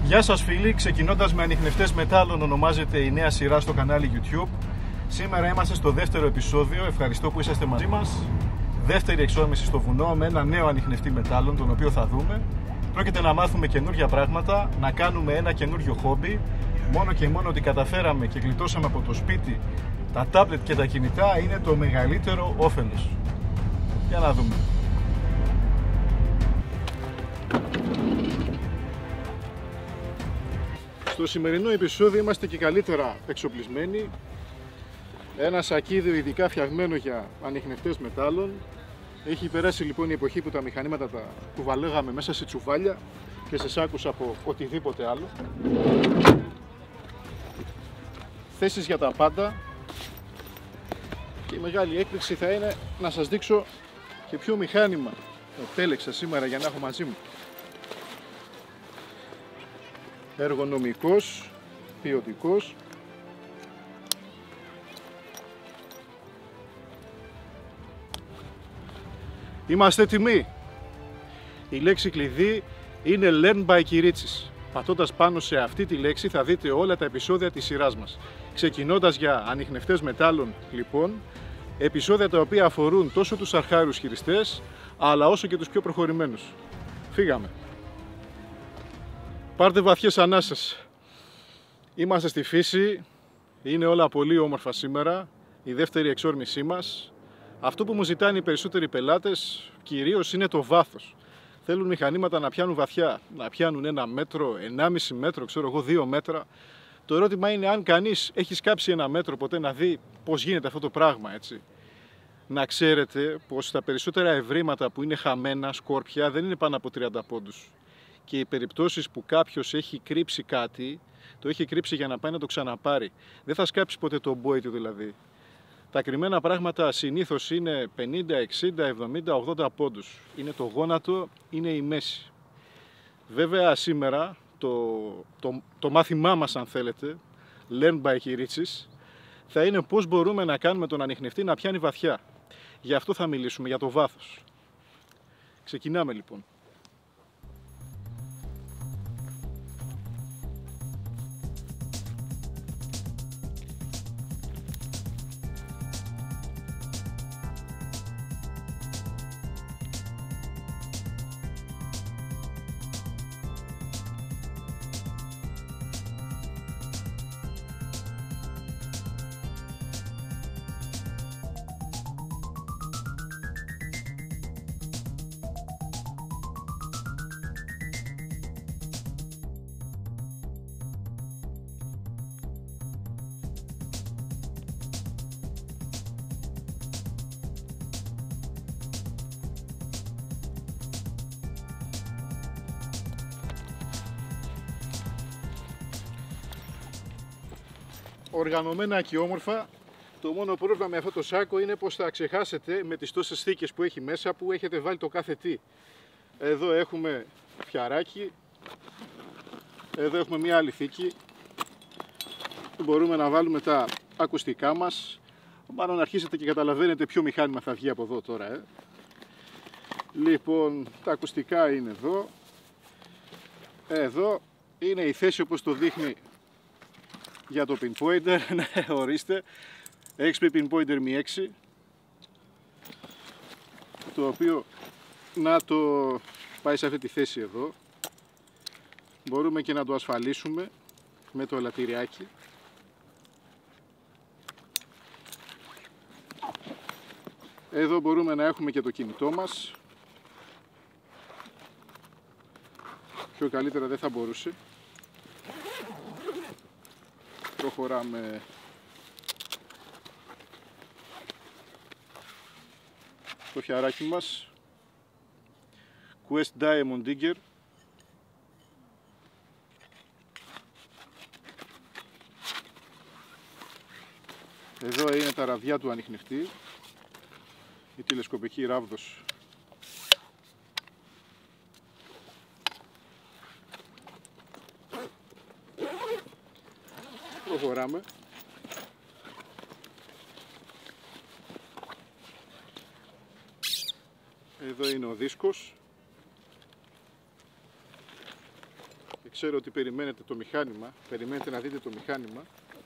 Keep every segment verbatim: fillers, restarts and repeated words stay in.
Γεια σας φίλοι, ξεκινώντας με ανιχνευτές μετάλλων ονομάζεται η νέα σειρά στο κανάλι YouTube. Σήμερα είμαστε στο δεύτερο επεισόδιο, ευχαριστώ που είσαστε μαζί μας. Δεύτερη εξόρμηση στο βουνό με ένα νέο ανιχνευτή μετάλλων, τον οποίο θα δούμε. Πρόκειται να μάθουμε καινούργια πράγματα, να κάνουμε ένα καινούριο χόμπι. Μόνο και μόνο ότι καταφέραμε και γλιτώσαμε από το σπίτι τα τάμπλετ και τα κινητά είναι το μεγαλύτερο όφελος. Για να δούμε. Στο σημερινό επεισόδιο είμαστε και καλύτερα εξοπλισμένοι. Ένα σακίδιο ειδικά φτιαγμένο για ανιχνευτές μετάλλων. Έχει περάσει λοιπόν η εποχή που τα μηχανήματα τα κουβαλάγαμε μέσα σε τσουβάλια και σε σάκους από οτιδήποτε άλλο. Θέσεις για τα πάντα. Και η μεγάλη έκπληξη θα είναι να σας δείξω και ποιο μηχάνημα επέλεξα σήμερα για να έχω μαζί μου. Εργονομικός, ποιοτικός. Είμαστε έτοιμοι. Η λέξη κλειδί είναι Learn by Kiritsis. Πατώντας πάνω σε αυτή τη λέξη θα δείτε όλα τα επεισόδια της σειράς μας. Ξεκινώντας για ανιχνευτές μετάλλων λοιπόν, επεισόδια τα οποία αφορούν τόσο τους αρχάριους χειριστές, αλλά όσο και τους πιο προχωρημένους. Φύγαμε. Πάρτε βαθιές ανάσες. Είμαστε στη φύση, είναι όλα πολύ όμορφα σήμερα, η δεύτερη εξόρμησή μας. Αυτό που μου ζητάνε οι περισσότεροι πελάτες κυρίως είναι το βάθος. Θέλουν μηχανήματα να πιάνουν βαθιά, να πιάνουν ένα μέτρο, ενάμιση μέτρο, ξέρω εγώ δύο μέτρα. Το ερώτημα είναι αν κανείς έχει σκάψει ένα μέτρο ποτέ να δει πώς γίνεται αυτό το πράγμα, έτσι. Να ξέρετε πως τα περισσότερα ευρήματα που είναι χαμένα, σκόρπια, δεν είναι πάνω από τριάντα πόντους. Και οι περιπτώσεις που κάποιος έχει κρύψει κάτι, το έχει κρύψει για να πάει να το ξαναπάρει. Δεν θα σκάψει ποτέ το μπόι του δηλαδή. Τα κρυμμένα πράγματα συνήθως είναι πενήντα, εξήντα, εβδομήντα, ογδόντα πόντους. Είναι το γόνατο, είναι η μέση. Βέβαια σήμερα το, το, το μάθημά μας, αν θέλετε, Learn by Kiritsis, θα είναι πώς μπορούμε να κάνουμε τον ανιχνευτή να πιάνει βαθιά. Γι' αυτό θα μιλήσουμε, για το βάθος. Ξεκινάμε λοιπόν. Οργανωμένα και όμορφα. Το μόνο πρόβλημα με αυτό το σάκο είναι πως θα ξεχάσετε με τις τόσες θήκες που έχει μέσα που έχετε βάλει το κάθε τι. Εδώ έχουμε φιαράκι, εδώ έχουμε μια άλλη θήκη που μπορούμε να βάλουμε τα ακουστικά μας. Μάλλον αρχίσετε και καταλαβαίνετε ποιο μηχάνημα θα βγει από εδώ τώρα. Ε. Λοιπόν, τα ακουστικά είναι εδώ. Εδώ είναι η θέση όπως το δείχνει για το pinpointer, ναι, ορίστε, εξ πι pinpointer μη έξι, το οποίο να το πάει σε αυτή τη θέση εδώ. Μπορούμε και να το ασφαλίσουμε με το ελαττηριάκι. Εδώ μπορούμε να έχουμε και το κινητό μας. Πιο καλύτερα δεν θα μπορούσε. Προχωράμε. Το φιαράκι μας Quest Diamond Digger. Εδώ είναι τα ραβδιά του ανιχνευτή, η τηλεσκοπική ράβδος. Προχωράμε. Εδώ είναι ο δίσκος. ξέρω ότι περιμένετε το μηχάνημα, περιμένετε να δείτε το μηχάνημα.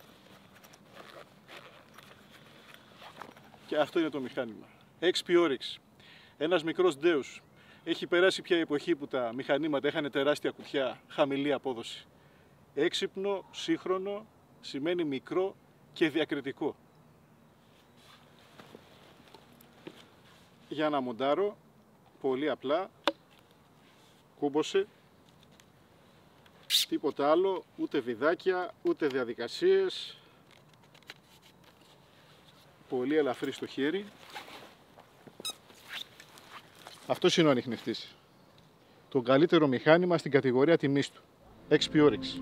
Και αυτό είναι το μηχάνημα. εξ πι Oryx. Ένας μικρός ντέους. Έχει περάσει πια η εποχή που τα μηχανήματα είχαν τεράστια κουτιά, χαμηλή απόδοση. Έξυπνο, σύγχρονο, σημαίνει μικρό και διακριτικό. Για να μοντάρω, πολύ απλά, κούμποσε, τίποτα άλλο, ούτε βιδάκια, ούτε διαδικασίες. Πολύ ελαφρύ στο χέρι. Αυτός είναι ο ανιχνευτής. Το καλύτερο μηχάνημα στην κατηγορία τιμής του. εξ πι Oryx.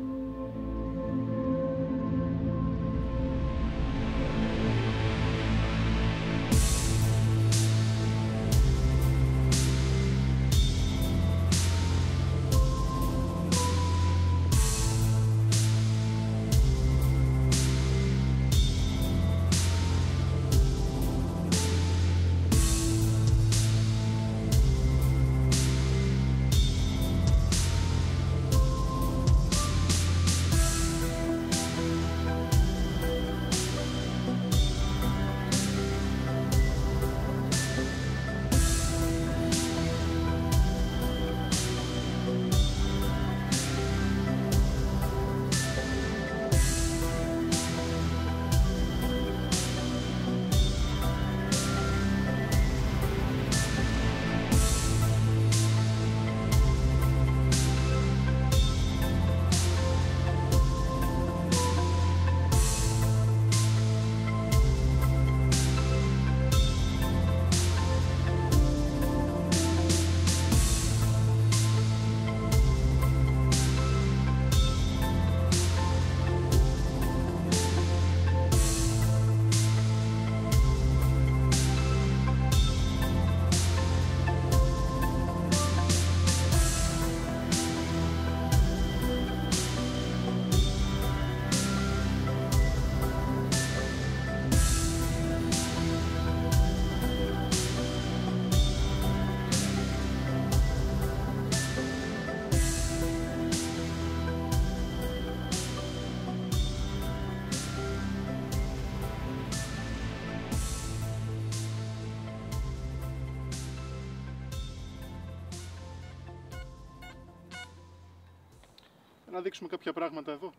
Να δείξουμε κάποια πράγματα εδώ.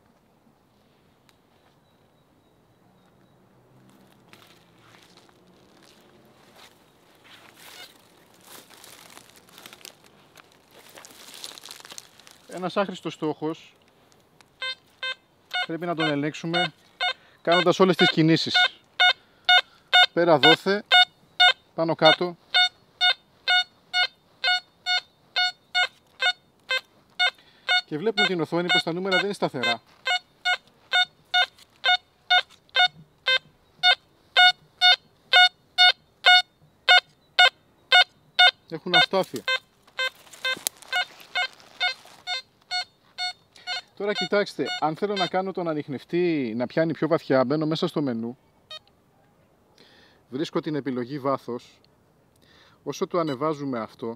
Ένας άχρηστος στόχος πρέπει να τον ελέγξουμε κάνοντας όλες τις κινήσεις. Πέρα δόθε, πάνω κάτω. Και βλέπουμε την οθόνη πως τα νούμερα δεν είναι σταθερά. Έχουν αστάθεια. Τώρα κοιτάξτε, αν θέλω να κάνω τον ανιχνευτή να πιάνει πιο βαθιά, μπαίνω μέσα στο μενού. Βρίσκω την επιλογή βάθος. Όσο το ανεβάζουμε αυτό,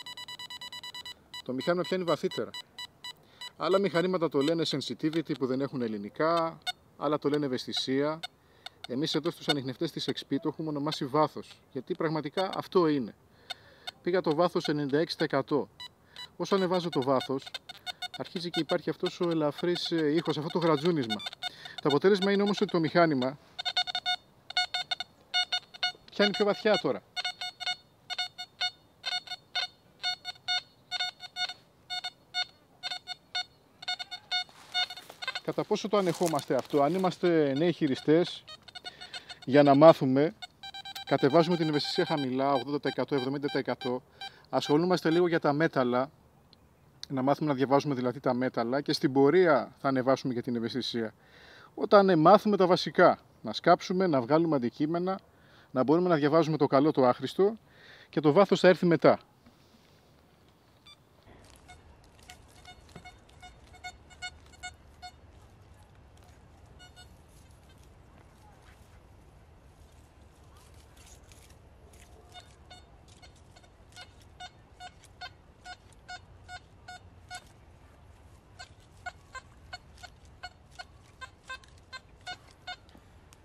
το μηχάνημα πιάνει βαθύτερα. Άλλα μηχανήματα το λένε sensitivity που δεν έχουν ελληνικά, άλλα το λένε ευαισθησία. Εμείς εδώ στους ανιχνευτές της εξ πι το έχουμε ονομάσει βάθος, γιατί πραγματικά αυτό είναι. Πήγα το βάθος ενενήντα έξι τοις εκατό. Όσο ανεβάζω το βάθος, αρχίζει και υπάρχει αυτός ο ελαφρύς ήχος, αυτό το γρατζούνισμα. Το αποτέλεσμα είναι όμως ότι το μηχάνημα πιάνει πιο βαθιά τώρα. Κατά πόσο το ανεχόμαστε αυτό? Αν είμαστε νέοι χειριστές, για να μάθουμε, κατεβάζουμε την ευαισθησία χαμηλά, ογδόντα τοις εκατό, εβδομήντα τοις εκατό. Ασχολούμαστε λίγο για τα μέταλλα, να μάθουμε να διαβάζουμε δηλαδή τα μέταλλα και στην πορεία θα ανεβάσουμε και την ευαισθησία. Όταν μάθουμε τα βασικά, να σκάψουμε, να βγάλουμε αντικείμενα, να μπορούμε να διαβάζουμε το καλό, το άχρηστο και το βάθος θα έρθει μετά.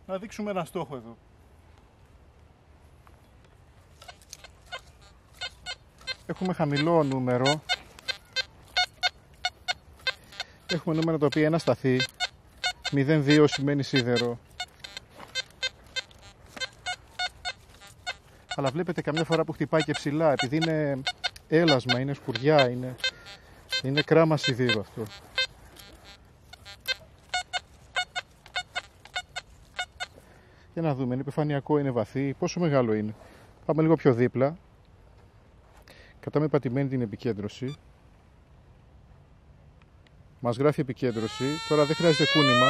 Να δείξουμε ένα στόχο εδώ. Έχουμε χαμηλό νούμερο. Έχουμε νούμερα τα οποία είναι ασταθή. μηδέν δύο σημαίνει σίδερο. Αλλά βλέπετε καμιά φορά που χτυπάει και ψηλά, επειδή είναι έλασμα, είναι σκουριά, είναι, είναι κράμα σιδήρου αυτό. Για να δούμε, είναι επιφανειακό, είναι βαθύ, πόσο μεγάλο είναι. Πάμε λίγο πιο δίπλα. Κρατάμε πατημένη την επικέντρωση. Μας γράφει επικέντρωση. Τώρα δεν χρειάζεται κούνημα.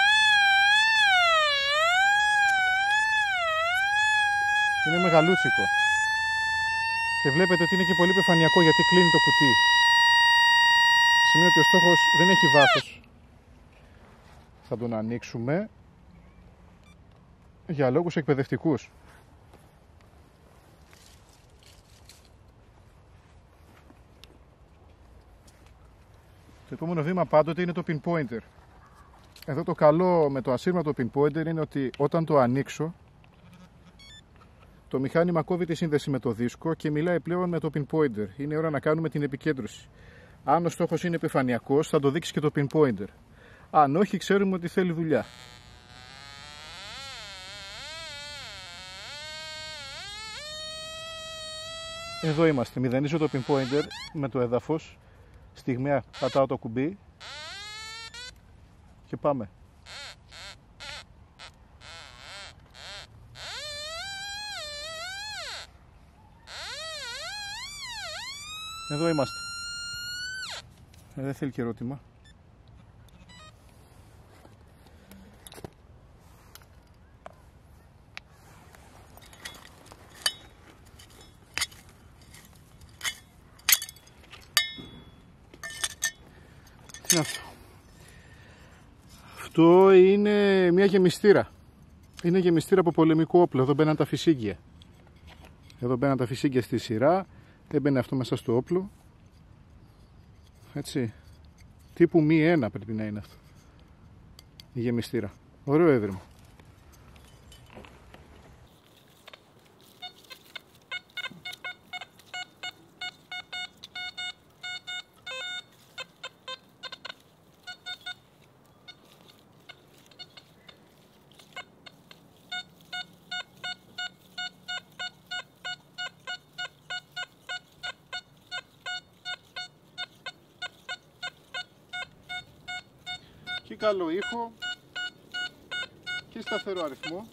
Είναι μεγαλούτσικο. Και βλέπετε ότι είναι και πολύ επιφανειακό γιατί κλείνει το κουτί. Σημαίνει ότι ο στόχος δεν έχει βάθος. Θα τον ανοίξουμε για λόγους εκπαιδευτικούς. Το επόμενο βήμα πάντοτε είναι το pinpointer. Εδώ το καλό με το ασύρματο pinpointer είναι ότι όταν το ανοίξω, το μηχάνημα κόβει τη σύνδεση με το δίσκο και μιλάει πλέον με το pinpointer. Είναι ώρα να κάνουμε την επικέντρωση. Αν ο στόχος είναι επιφανειακός, θα το δείξει και το pinpointer. Αν όχι, ξέρουμε ότι θέλει δουλειά. Εδώ είμαστε. Μηδενίζω το pinpointer με το έδαφος. Στιγμιαία πατάω το κουμπί και πάμε. Εδώ είμαστε. Ε, δεν θέλει και ερώτημα. Τι είναι αυτό? Αυτό είναι μια γεμιστήρα. Είναι γεμιστήρα από πολεμικό όπλο. Εδώ μπαίναν τα φυσίγγια. Εδώ μπαίναν τα φυσίγγια στη σειρά. Έμπαινε αυτό μέσα στο όπλο. Έτσι. Τύπου μη ένα πρέπει να είναι αυτό. Η γεμιστήρα. Ωραίο έδρυμο. Και καλό ήχο και σταθερό αριθμό.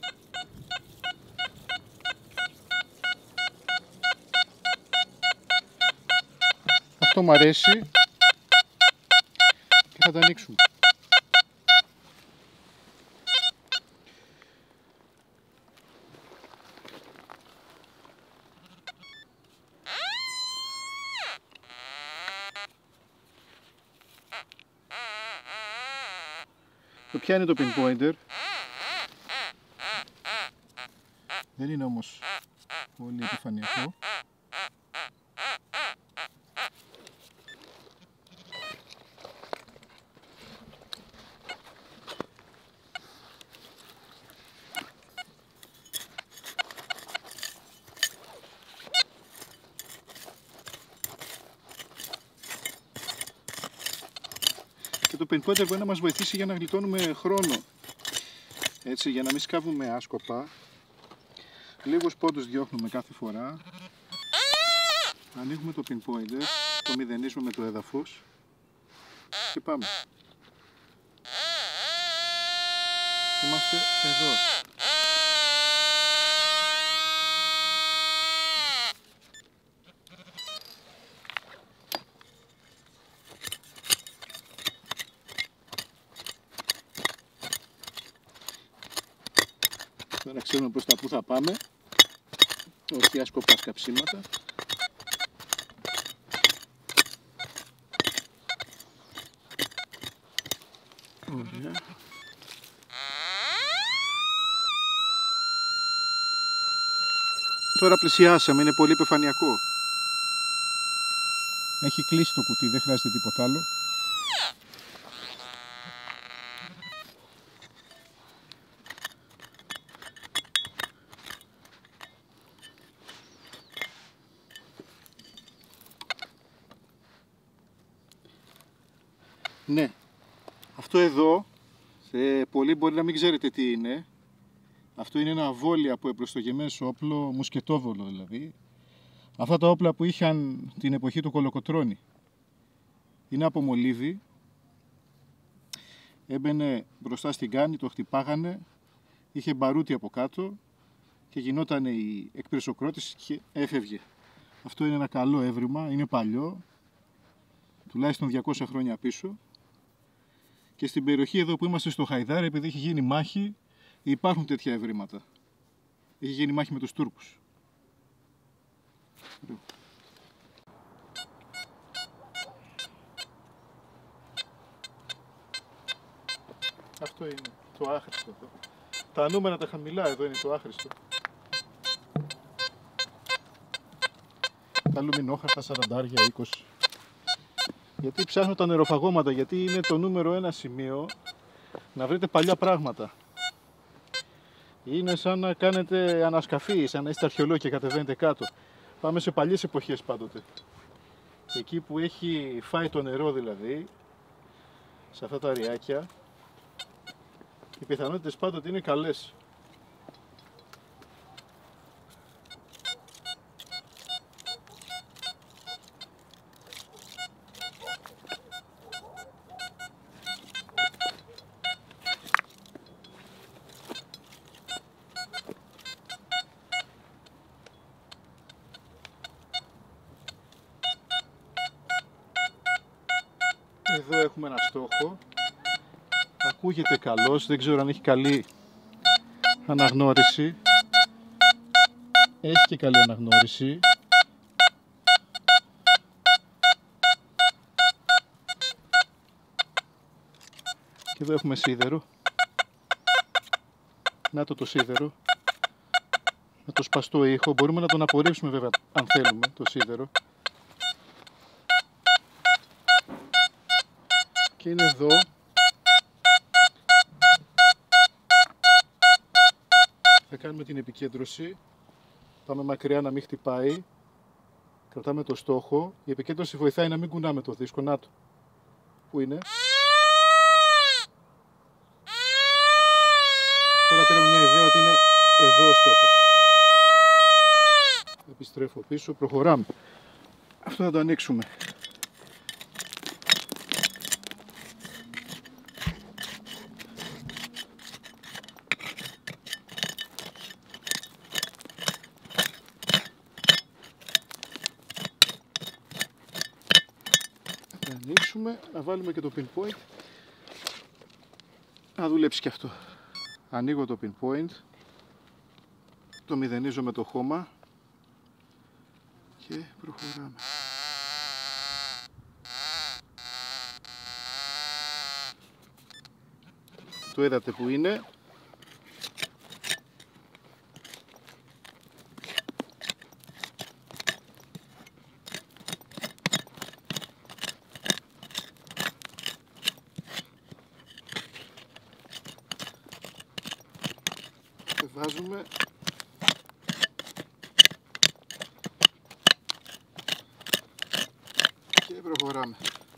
Αυτό μου αρέσει και θα το ανοίξουμε. Το πιάνει το pinpointer. Δεν είναι όμως πολύ επιφανειακό. Και το pinpointer μπορεί να μας βοηθήσει για να γλιτώνουμε χρόνο. Έτσι, για να μην σκάβουμε άσκοπα. Λίγους πόντους διώχνουμε κάθε φορά. Ανοίγουμε το pinpointer, το μηδενίζουμε με το έδαφος και πάμε. Είμαστε εδώ. Τώρα ξέρουμε προς τα που θα πάμε, όχι άσκοπα σκαψίματα. Ωραία. Τώρα πλησιάσαμε, είναι πολύ επιφανειακό. Έχει κλείσει το κουτί, δεν χρειάζεται τίποτα άλλο. Ναι, αυτό εδώ, ε, πολλοί μπορεί να μην ξέρετε τι είναι. Αυτό είναι ένα βόλι από εμπροστογεμές όπλο, μουσκετόβολο δηλαδή. Αυτά τα όπλα που είχαν την εποχή του Κολοκοτρώνη. Είναι από μολύβι. Έμπαινε μπροστά στην κάνη, το χτυπάγανε, είχε μπαρούτι από κάτω και γινόταν η εκπυρσοκρότηση και έφευγε. Αυτό είναι ένα καλό έβριμα, είναι παλιό, τουλάχιστον διακόσια χρόνια πίσω. Και στην περιοχή εδώ που είμαστε στο Χαϊδάρι, επειδή έχει γίνει μάχη, υπάρχουν τέτοια ευρήματα. Έχει γίνει μάχη με τους Τούρκους. Αυτό είναι το άχρηστο εδώ. Τα νούμερα τα χαμηλά εδώ είναι το άχρηστο. Τα λουμινόχαρτα σαραντάρια, είκοσι. Γιατί ψάχνω τα νεροφαγώματα, γιατί είναι το νούμερο ένα σημείο να βρείτε παλιά πράγματα. Είναι σαν να κάνετε ανασκαφή, σαν να είστε αρχαιολόγοι και κατεβαίνετε κάτω. Πάμε σε παλιές εποχές πάντοτε. Εκεί που έχει φάει το νερό δηλαδή, σε αυτά τα αριάκια, οι πιθανότητες πάντοτε είναι καλές. Εδώ έχουμε ένα στόχο. Ακούγεται καλός, δεν ξέρω αν έχει καλή αναγνώριση. Έχει και καλή αναγνώριση. Και εδώ έχουμε σίδερο. Να το το σίδερο. Με το σπαστό ήχο. Μπορούμε να τον απορρίψουμε βέβαια αν θέλουμε το σίδερο. Και είναι εδώ. Θα κάνουμε την επικέντρωση. Πάμε μακριά να μην χτυπάει. Κρατάμε το στόχο. Η επικέντρωση βοηθάει να μην κουνάμε το δίσκο. Να το. Πού είναι? Τώρα πήραμε μια ιδέα ότι είναι εδώ ο στόχος. Επιστρέφω πίσω. Προχωράμε. Αυτό θα το ανοίξουμε. Να ανοίξουμε, να βάλουμε και το pinpoint να δουλέψει και αυτό. Ανοίγω το pinpoint, το μηδενίζω με το χώμα και προχωράμε. Το είδατε που είναι. Βάζουμε και προχωράμε.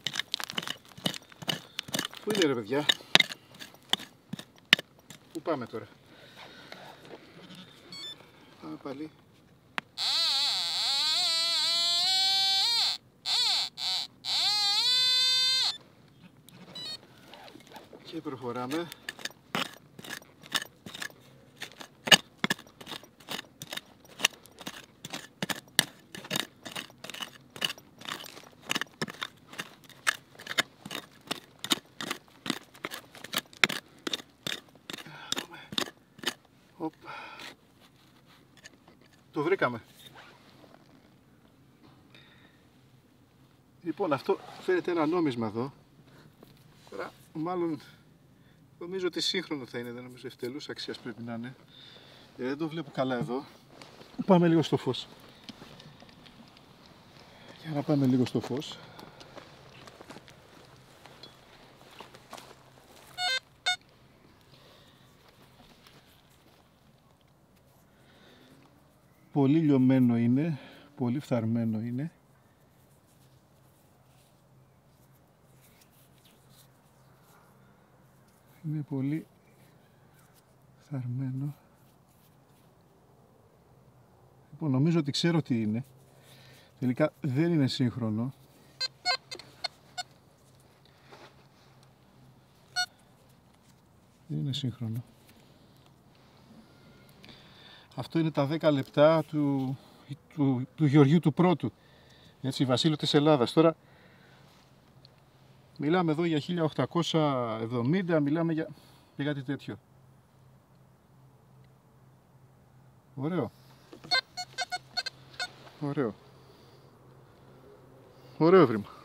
Πού είναι ρε παιδιά? Πού πάμε τώρα? Πάμε πάλι. Και προχωράμε. Οπ. Το βρήκαμε. Λοιπόν, αυτό φέρεται ένα νόμισμα εδώ. Τώρα, μάλλον νομίζω ότι σύγχρονο θα είναι, δεν νομίζω ευτελούς αξίας πρέπει να είναι. Ε, δεν το βλέπω καλά εδώ. Πάμε λίγο στο φως. Για να πάμε λίγο στο φως. Πολύ λιωμένο είναι, πολύ φθαρμένο είναι. Είναι πολύ θαρμένο. Λοιπόν, νομίζω ότι ξέρω τι είναι. Τελικά δεν είναι σύγχρονο. Δεν είναι σύγχρονο. Αυτό είναι τα δέκα λεπτά του, του, του Γεωργίου του Πρώτου. Έτσι, βασίλειο της Ελλάδας. Τώρα μιλάμε εδώ για χίλια οκτακόσια εβδομήντα, μιλάμε για, για κάτι τέτοιο. Ωραίο. Ωραίο. Ωραίο εύρημα.